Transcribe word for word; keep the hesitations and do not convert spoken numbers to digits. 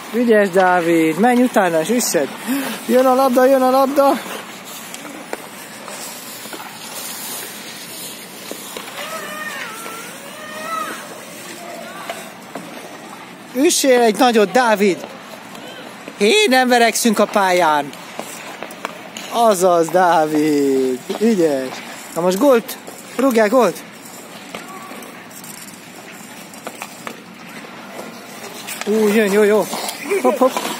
Ügyes, Dávid! Menj utána, és üssed! Jön a labda, jön a labda! Üssél egy nagyot, Dávid! Hé, nem verekszünk a pályán! Azaz, Dávid! Ügyes! Na most gólt! Rúgják gólt! Ú, jön, jó, jó! Hopp, hopp!